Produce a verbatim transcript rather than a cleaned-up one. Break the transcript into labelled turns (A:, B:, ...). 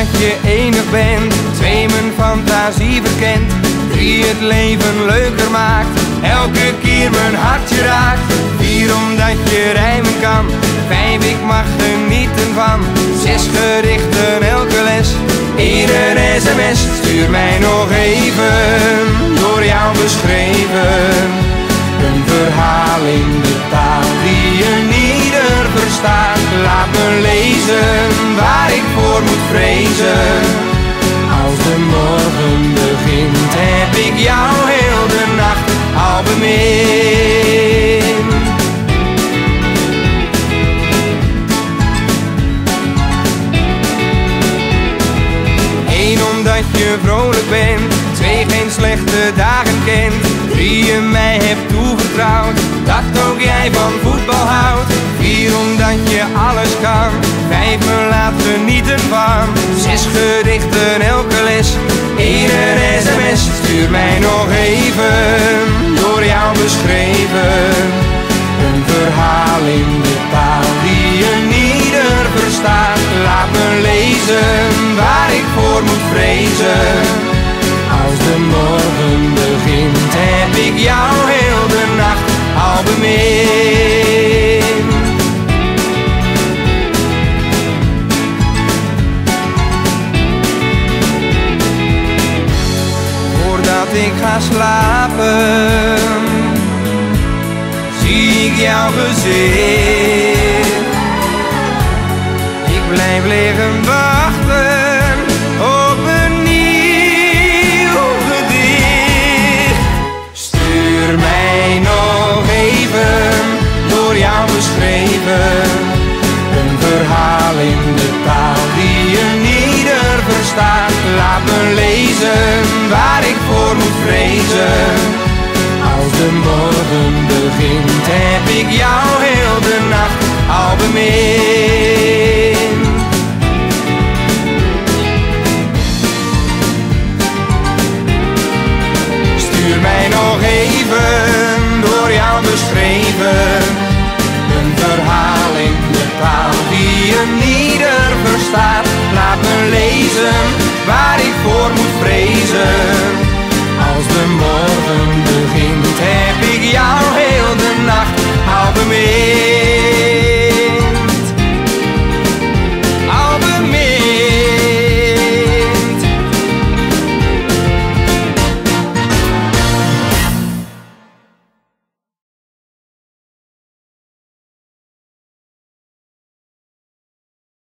A: omdat je enig bent. Twee, mijn fantasie verkent. Drie, het leven leuker maakt. Elke keer mijn hartje raakt. Vier, omdat je rijmen kan. Vijf, ik mag genieten van. Zes, gerichten elke les. Eén, een sms, stuur mij nog even. Door jou beschreven. Een verhaal in de taal die je ieder verstaat. Laat me lezen waar ik voor moet vrezen. Als de morgen begint heb ik jou heel de nacht al bemind. Eén, omdat je vrolijk bent. Twee, geen slechte dagen kent. Drie, je mij hebt toevertrouwd dat ook jij van voetbal houdt. Vier, omdat je alles kan. Vijf, me laat genieten van. Zes, gedichten elke les. Eén, een sms, stuur mij nog even. Door jou beschreven. Een verhaal in de taal die je ieder verstaat. Laat me lezen waar ik voor moet vrezen. Als de morgen begint heb ik jou heel de nacht al bemind. Voordat ik ga slapen zie ik jouw gezicht. Ik blijf liggen wachten op een nieuw gedicht. Stuur mij nog even, door jou beschreven. Een verhaal in de taal die je ieder verstaat. Laat me lezen waar ik voor moet vrezen. Als de morgen begint heb ik jou heel de nacht al bemind.